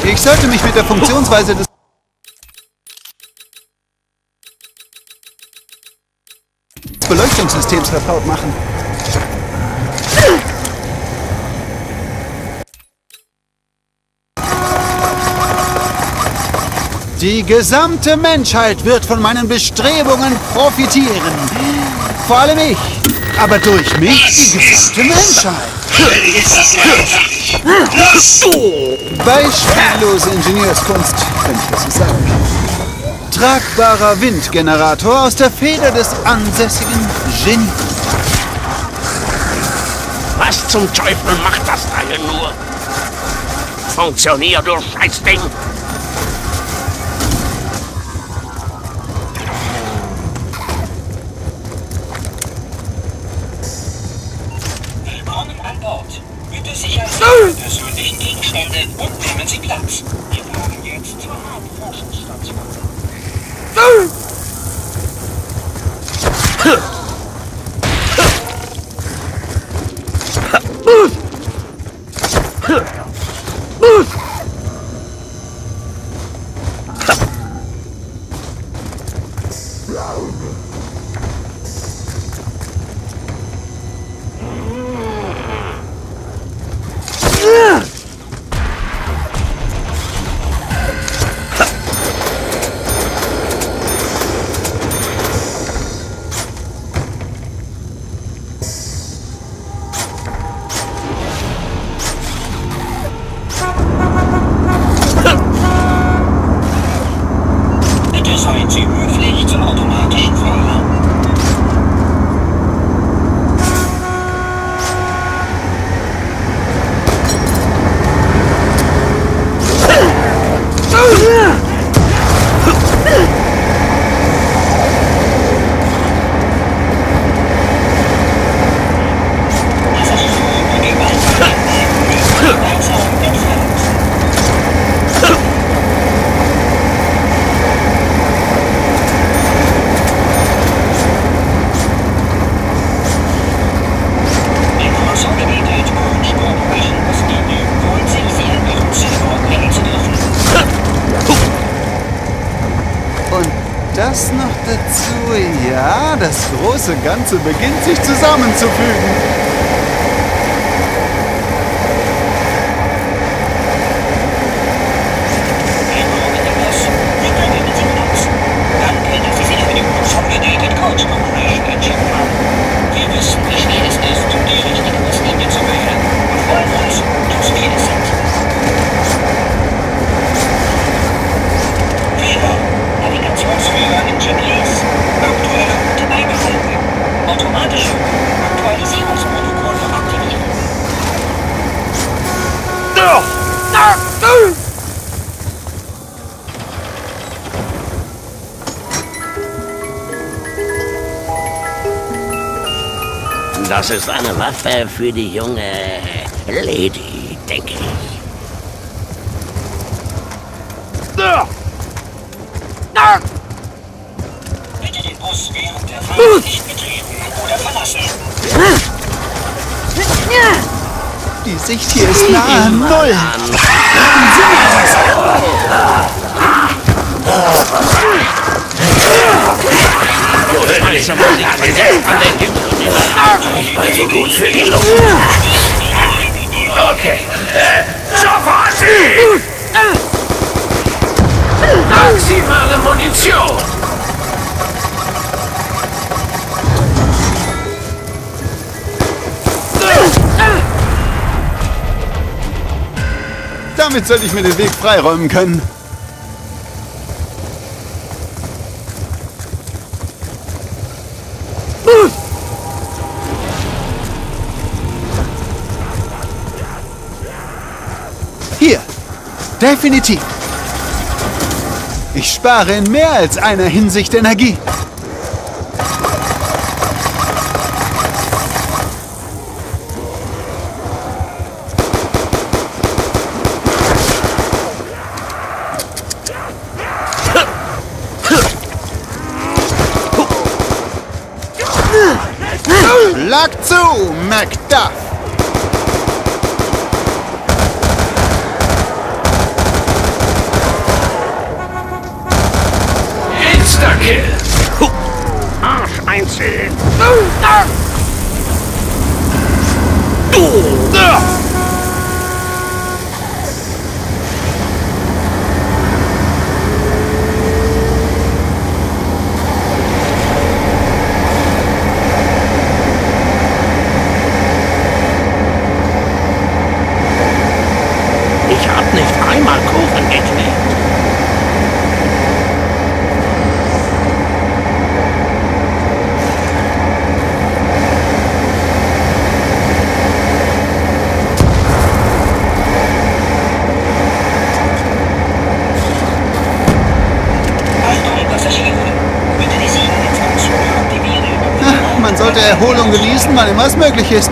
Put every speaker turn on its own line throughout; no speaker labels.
Ich sollte mich mit der Funktionsweise des Beleuchtungssystems vertraut machen. Die gesamte Menschheit wird von meinen Bestrebungen profitieren. Vor allem ich. Aber durch mich die gesamte Menschheit. Beispiellose Ingenieurskunst, wenn ich das so sagen kann. Tragbarer Windgenerator aus der Feder des ansässigen Genie.
Was zum Teufel macht das Teil nur? Funktioniert, du Scheißding!
Willkommen an Bord. Bitte sichern Sie Ihre persönlichen Gegenstände und nehmen Sie Platz. Wir fahren jetzt zur Hauptforschungsstation. Bitte seien Sie höflich zum automatischen Feuer.
Das noch dazu, ja, das große Ganze beginnt sich zusammenzufügen.
Das ist eine Waffe für die junge Lady, denke ich.
Bitte den Bus während der Fahrt nicht betreten oder verlassen.
Die Sicht hier ist nahe Null.
Also gut für die Luft. Okay. Sofort! Maximale Munition!
Damit sollte ich mir den Weg freiräumen können. Hier. Definitiv. Ich spare in mehr als einer Hinsicht Energie. Schlag zu, Macduff! Erholung genießen, wann immer es möglich ist.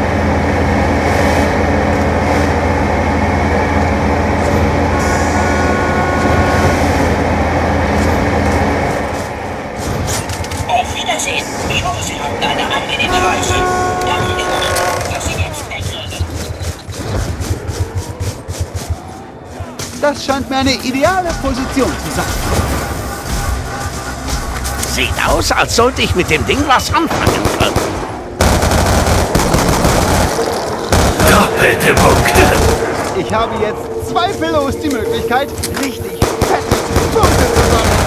Auf Wiedersehen. Ich hoffe, Sie hatten eine angenehme Reise. Danke, dass Sie jetzt weggehen.
Das scheint mir eine ideale Position zu sein.
Sieht aus, als sollte ich mit dem Ding was anfangen können.
Doppelte Punkte.
Ich habe jetzt zweifellos die Möglichkeit, richtig fette Punkte zu sammeln.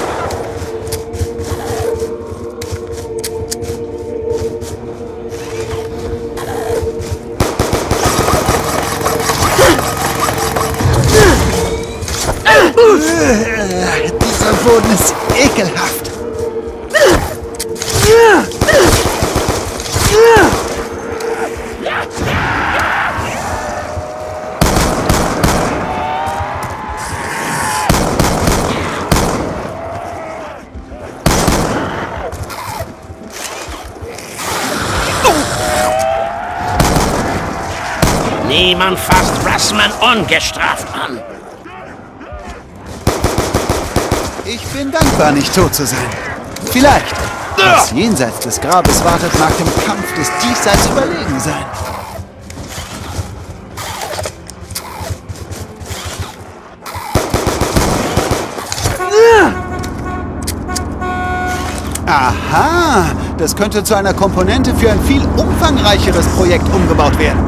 Dieser Boden ist ekelhaft.
Niemand fasst Russman ungestraft an.
Ich bin dankbar, nicht tot zu sein. Vielleicht. Was jenseits des Grabes wartet, mag dem Kampf des Diesseits überlegen sein. Aha, das könnte zu einer Komponente für ein viel umfangreicheres Projekt umgebaut werden.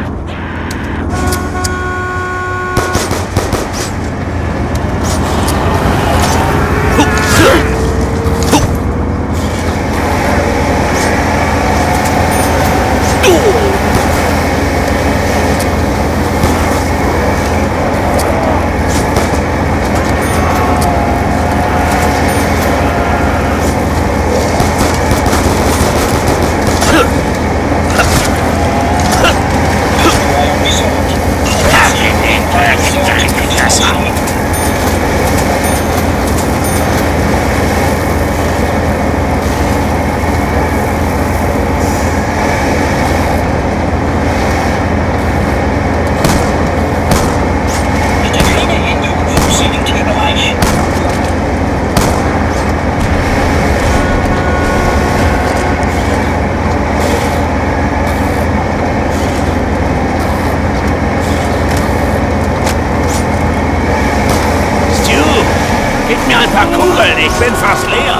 Gib mir ein paar Kugeln, ich bin fast leer.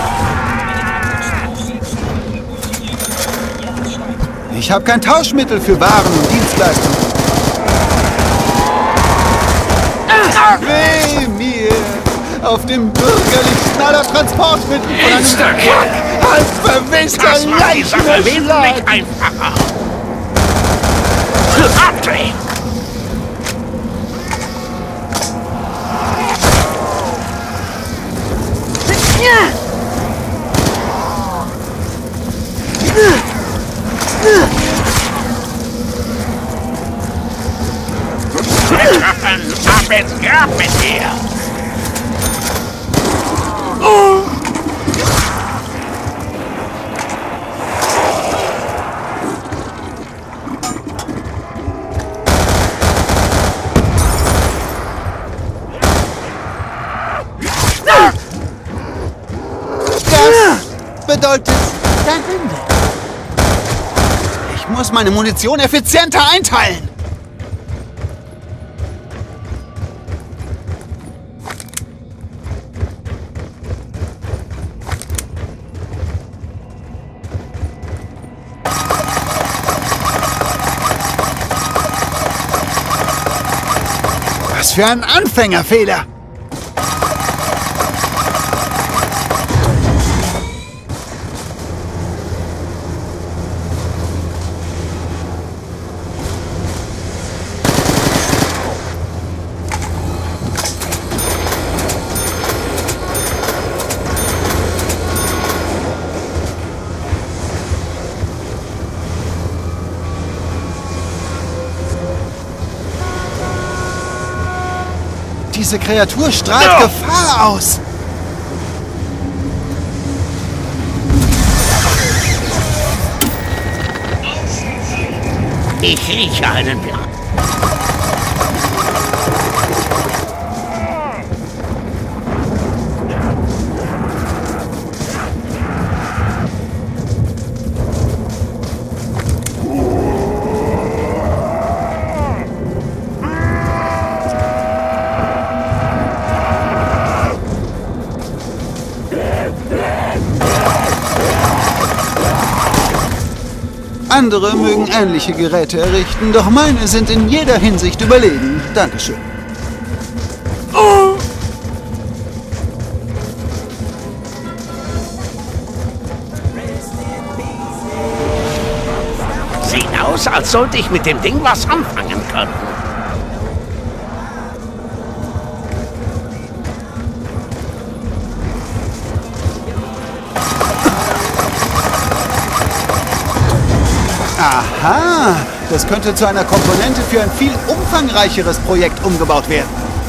Ich habe kein Tauschmittel für Waren und Dienstleistungen. Weh mir! Auf dem bürgerlichsten aller Transportmittel von einem halb verwester
Das macht die Sache wesentlich
Leichenbeschlag.
einfacher. Abdrehen! Ab ins Grab mit dir!
Das bedeutet dein Ende. Ich muss meine Munition effizienter einteilen. Was für ein Anfängerfehler! Diese Kreatur strahlt Gefahr aus.
Ich rieche einen Plan.
Andere mögen ähnliche Geräte errichten, doch meine sind in jeder Hinsicht überlegen. Dankeschön.
Sieht aus, als sollte ich mit dem Ding was anfangen können.
Aha, das könnte zu einer Komponente für ein viel umfangreicheres Projekt umgebaut werden.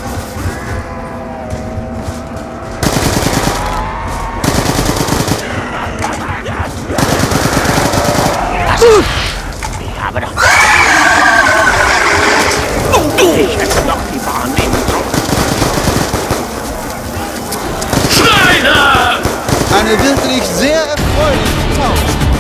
Ich habe doch... Ich hätte doch die Bahn nehmen sollen.
Schreiner!
Eine wirklich sehr erfreuliche Maus.